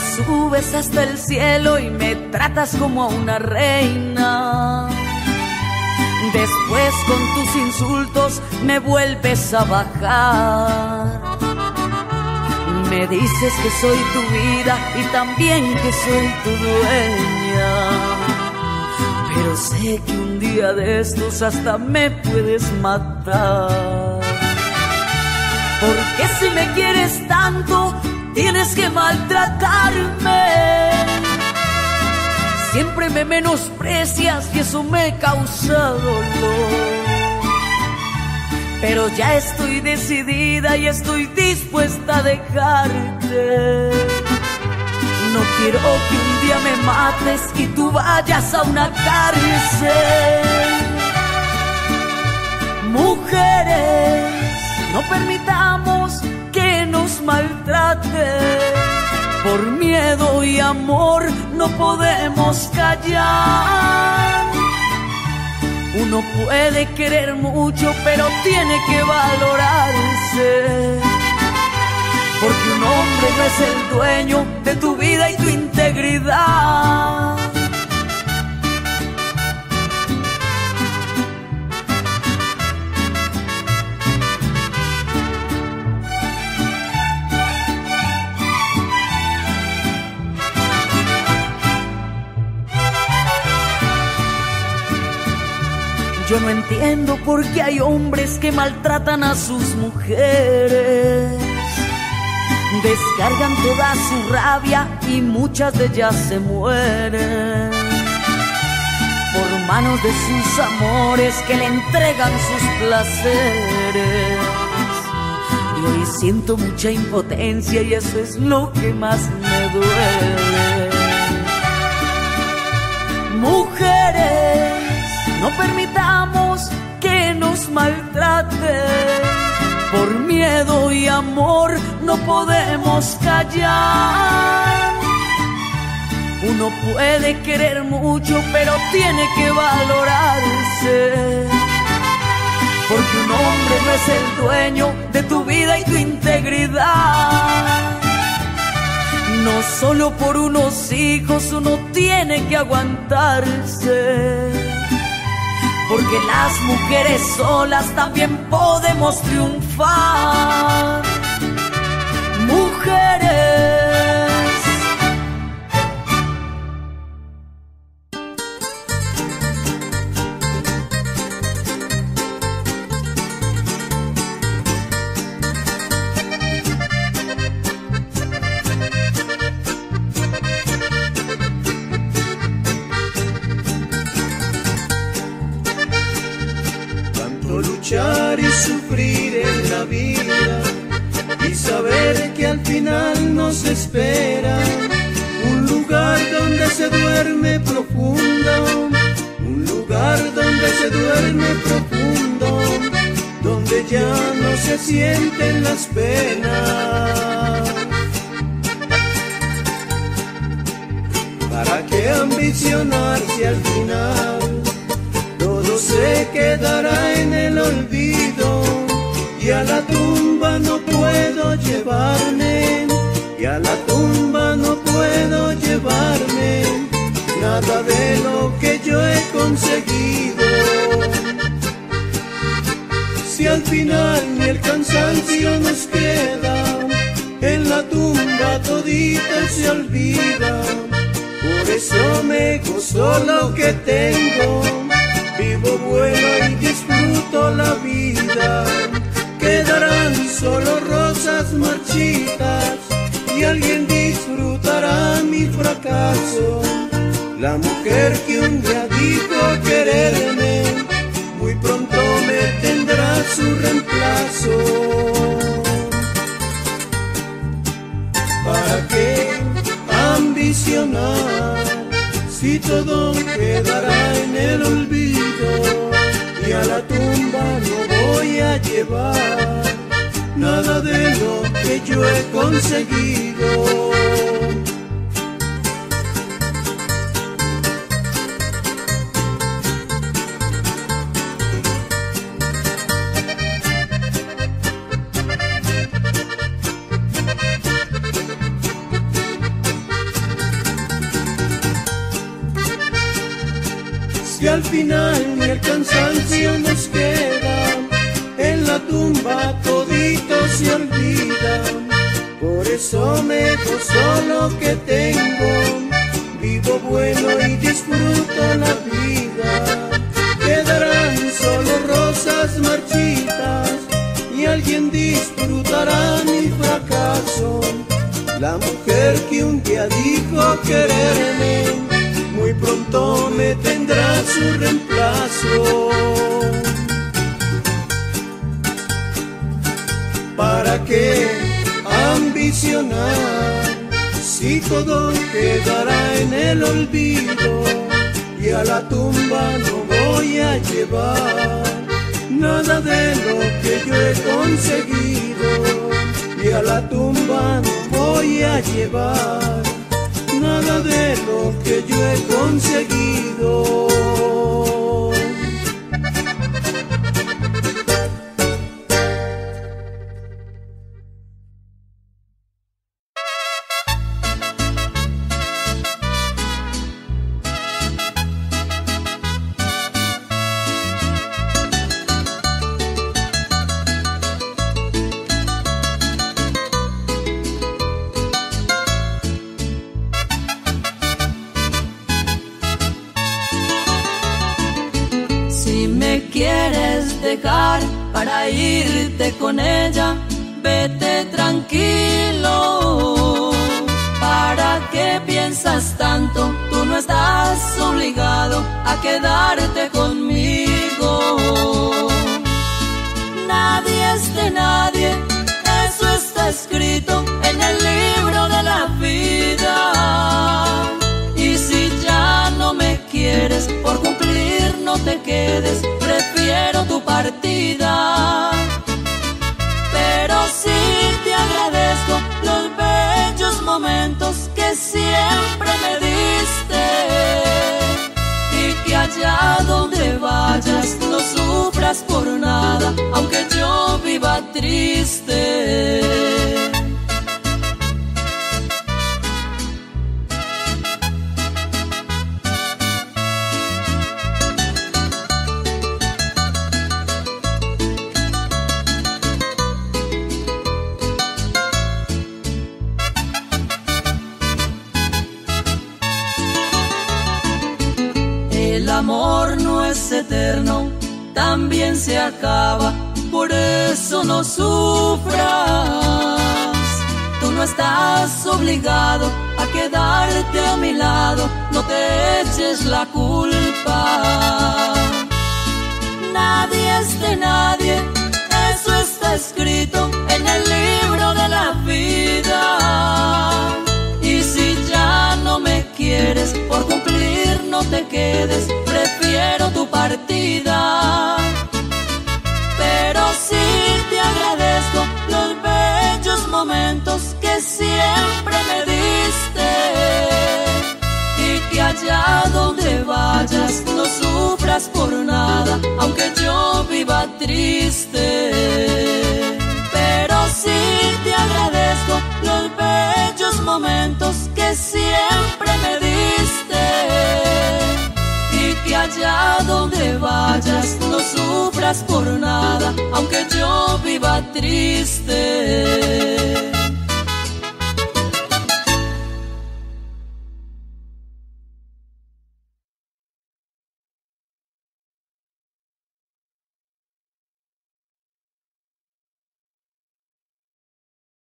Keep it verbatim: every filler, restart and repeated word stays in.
subes hasta el cielo y me tratas como a una reina. Después con tus insultos me vuelves a bajar. Me dices que soy tu vida y también que soy tu dueña. Pero sé que un día de estos hasta me puedes matar. Porque si me quieres tanto, tienes que maltratarme. Siempre me menosprecias y eso me causa dolor. Pero ya estoy decidida y estoy dispuesta a dejarte. No quiero que un día me mates y tú vayas a una cárcel. Mujeres, no permitamos que nos maltraten. Por miedo y amor no podemos callar. Uno puede querer mucho, pero tiene que valorarse. Porque un hombre no es el dueño de tu vida y tu integridad. Yo no entiendo por qué hay hombres que maltratan a sus mujeres. Descargan toda su rabia y muchas de ellas se mueren por manos de sus amores que le entregan sus placeres. Y hoy siento mucha impotencia y eso es lo que más me duele. Mujeres, no permitamos que nos maltraten. Por miedo y amor no podemos callar. Uno puede querer mucho, pero tiene que valorarse. Porque un hombre no es el dueño de tu vida y tu integridad. No solo por unos hijos uno tiene que aguantarse. Porque las mujeres solas también podemos triunfar. Mujeres. Luchar y sufrir en la vida y saber que al final nos espera un lugar donde se duerme profundo, un lugar donde se duerme profundo, donde ya no se sienten las penas. ¿Para qué ambicionar si al final todo se quedará en el olvido? Y a la tumba no puedo llevarme, y a la tumba no puedo llevarme nada de lo que yo he conseguido. Si al final ni el cansancio nos queda, en la tumba todito se olvida. Por eso me gozo lo que tengo, vivo bueno y disfruto la vida. Quedarán solo rosas marchitas y alguien disfrutará mi fracaso. La mujer que un día dijo quererme, muy pronto me tendrá su reemplazo. ¿Para qué ambicionar si todo quedará en el olvido? Y a la tumba no voy a llevar nada de lo que yo he conseguido. si al final ni el cansancio nos queda, en la tumba todito se olvida. Por eso me gozo lo que tengo, vivo bueno y disfruto la vida. Quedarán solo rosas marchitas y alguien disfrutará mi fracaso. La mujer que un día dijo quererme, muy pronto me tendrá su reemplazo. ¿Para qué ambicionar si todo quedará en el olvido? Y a la tumba no voy a llevar nada de lo que yo he conseguido. Y a la tumba no voy a llevar nada de lo que yo he conseguido. Para irte con ella, vete tranquilo. ¿Para qué piensas tanto? Tú no estás obligado a quedarte conmigo. Nadie es de nadie, eso está escrito en el libro de la vida. Y si ya no me quieres, por cumplir no te quedes, prefiero tu partida. Pero sí te agradezco los bellos momentos que siempre me diste, y que allá donde vayas no sufras por nada, aunque yo viva triste. El amor no es eterno, también se acaba, por eso no sufras. Tú no estás obligado a quedarte a mi lado, no te eches la culpa. Nadie es de nadie, eso está escrito en el libro de la vida. Y si ya no me quieres, por cumplir no te quedes, prefiero tu partida. Pero sí te agradezco los bellos momentos que siempre me diste, y que allá donde vayas no sufras por nada, aunque yo viva triste. Pero sí te agradezco los bellos momentos que siempre me diste, y que allá donde vayas no sufras por nada, aunque yo viva triste.